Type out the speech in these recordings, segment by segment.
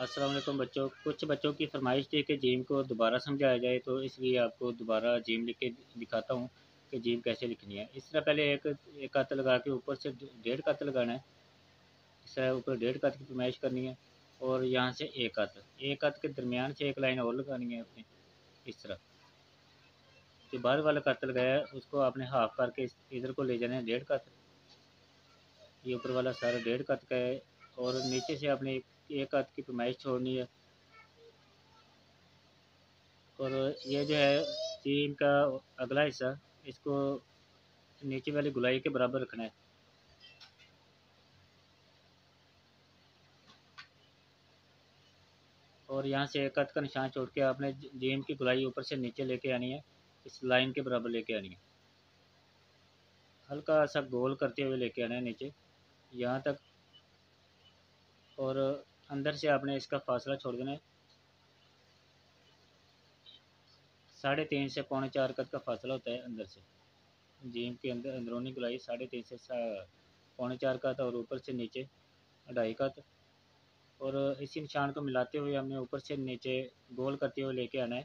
अस्सलाम वालेकुम बच्चों। कुछ बच्चों की फरमाइश थी कि जिम को दोबारा समझाया जाए, तो इसलिए आपको दोबारा जिम लिख के दिखाता हूँ कि जिम कैसे लिखनी है। इस तरह पहले एक एक हथ लगा के ऊपर से डेढ़ हथ लगाना है। इस तरह ऊपर डेढ़ हथ की फरमाइश करनी है और यहाँ से एक हथ के दरमियान से एक लाइन और लगानी है अपनी। इस तरह जो बाहर वाला कत लगाया है उसको आपने हाफ करके इधर को ले जाना है डेढ़ कत। ये ऊपर वाला सारा डेढ़ कत का है और नीचे से आपने एक हथ की फरमाइश छोड़नी है। और ये जो है सीम का अगला हिस्सा, इसको नीचे वाली गुलाई के बराबर रखना है। और यहाँ से एक हाथ का निशान छोड़ के आपने जीम की गुलाई ऊपर से नीचे लेके आनी है, इस लाइन के बराबर लेके आनी है। हल्का सा गोल करते हुए लेके आना है नीचे यहाँ तक। और अंदर से आपने इसका फासला छोड़ देना है 3.5 से 3.25 कद का फासला होता है अंदर से। जीम के अंदर अंदरूनी गुलाई 3.5 से 4.25 कद और ऊपर से नीचे 2.5 कद। और इसी निशान को मिलाते हुए हमने ऊपर से नीचे गोल करते हुए लेके आना है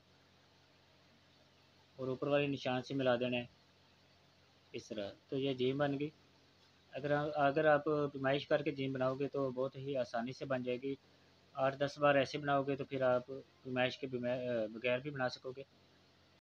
और ऊपर वाले निशान से मिला देना है इस तरह। तो ये जिम बन गई। अगर आप पैमाइश करके जिम बनाओगे तो बहुत ही आसानी से बन जाएगी। 8-10 बार ऐसे बनाओगे तो फिर आप पैमाइश के बगैर भी बना सकोगे।